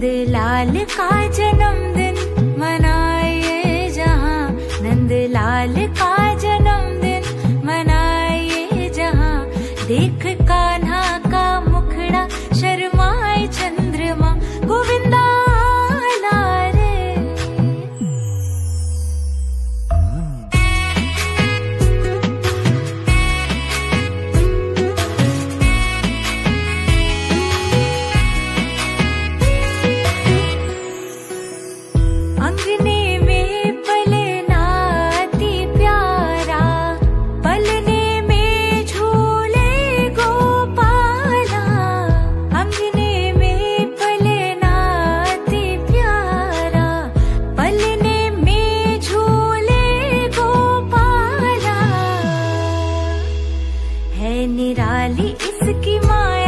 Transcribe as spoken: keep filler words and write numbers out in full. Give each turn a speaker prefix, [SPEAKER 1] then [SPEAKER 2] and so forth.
[SPEAKER 1] नंदलाल का जन्मदिन मनाइए जहाँ, नंदलाल का जन्मदिन मनाइए जहाँ। देख कान्हा का मुखड़ा शर्माए चंद्रमा, गोविंदा ला रे। अंगने में पलना अति प्यारा, पलने में झूले गोपाला। अंगने में पलना अति प्यारा, पलने में झूले गोपाला। है निराली इसकी माया,